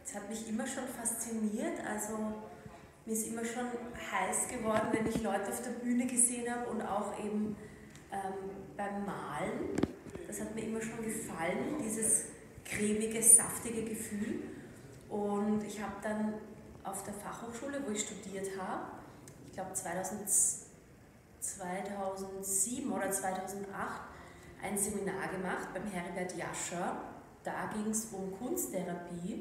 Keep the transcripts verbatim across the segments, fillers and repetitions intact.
Es hat mich immer schon fasziniert, also mir ist immer schon heiß geworden, wenn ich Leute auf der Bühne gesehen habe und auch eben ähm, beim Malen. Das hat mir immer schon gefallen, dieses cremige, saftige Gefühl. Und ich habe dann auf der Fachhochschule, wo ich studiert habe, ich glaube zweitausendsieben oder zweitausendacht, ein Seminar gemacht beim Heribert Jascher. Da ging es um Kunsttherapie.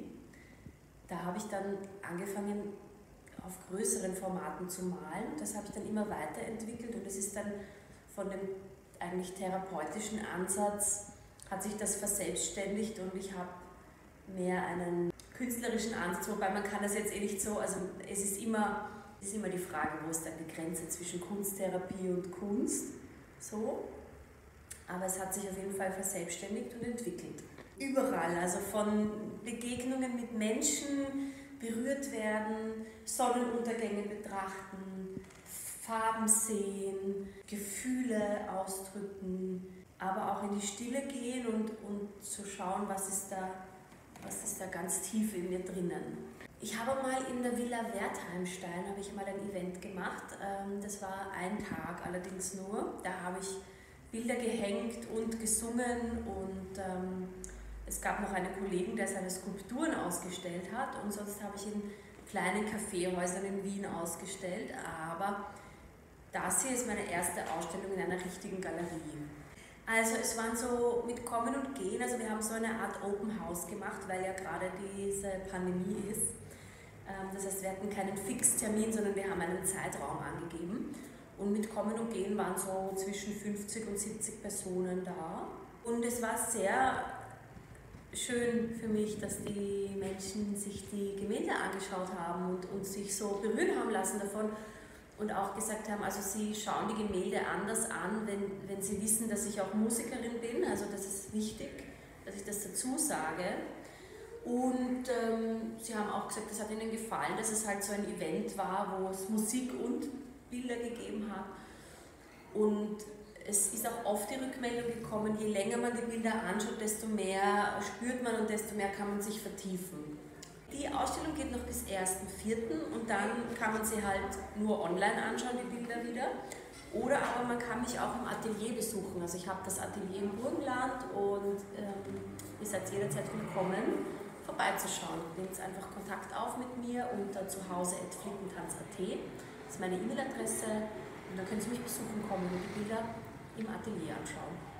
Da habe ich dann angefangen, auf größeren Formaten zu malen. Das habe ich dann immer weiterentwickelt und es ist dann von dem eigentlich therapeutischen Ansatz hat sich das verselbstständigt und ich habe mehr einen künstlerischen Ansatz, wobei man kann das jetzt eh nicht so, also es ist immer, es ist immer die Frage, wo ist dann die Grenze zwischen Kunsttherapie und Kunst, so. Aber es hat sich auf jeden Fall verselbstständigt und entwickelt. Überall, also von Begegnungen mit Menschen, berührt werden, Sonnenuntergänge betrachten, Farben sehen, Gefühle ausdrücken, aber auch in die Stille gehen und, und zu schauen, was ist da, was ist da ganz tief in mir drinnen. Ich habe mal in der Villa Wertheimstein habe ich mal ein Event gemacht. Das war ein Tag allerdings nur. Da habe ich Bilder gehängt und gesungen und ähm, es gab noch einen Kollegen, der seine Skulpturen ausgestellt hat und sonst habe ich in kleinen Kaffeehäusern in Wien ausgestellt, aber das hier ist meine erste Ausstellung in einer richtigen Galerie. Also es waren so mit Kommen und Gehen, also wir haben so eine Art Open House gemacht, weil ja gerade diese Pandemie ist. Das heißt, wir hatten keinen Fixtermin, sondern wir haben einen Zeitraum angegeben. Und mit Kommen und Gehen waren so zwischen fünfzig und siebzig Personen da. Und es war sehr schön für mich, dass die Menschen sich die Gemälde angeschaut haben und, und sich so berühren haben lassen davon und auch gesagt haben, also sie schauen die Gemälde anders an, wenn, wenn sie wissen, dass ich auch Musikerin bin, also das ist wichtig, dass ich das dazu sage. Und ähm, sie haben auch gesagt, das hat ihnen gefallen, dass es halt so ein Event war, wo es Musik und Bilder gegeben hat. Und es ist auch oft die Rückmeldung gekommen, je länger man die Bilder anschaut, desto mehr spürt man und desto mehr kann man sich vertiefen. Die Ausstellung geht noch bis ersten vierten und dann kann man sie halt nur online anschauen, die Bilder wieder. Oder aber man kann mich auch im Atelier besuchen. Also ich habe das Atelier im Burgenland und ähm, ihr seid jederzeit willkommen, vorbeizuschauen. Nehmt einfach Kontakt auf mit mir unter zuhause at flickentanz punkt at. Das ist meine E-Mail-Adresse und dann können Sie mich besuchen kommen und die Bilder im Atelier anschauen.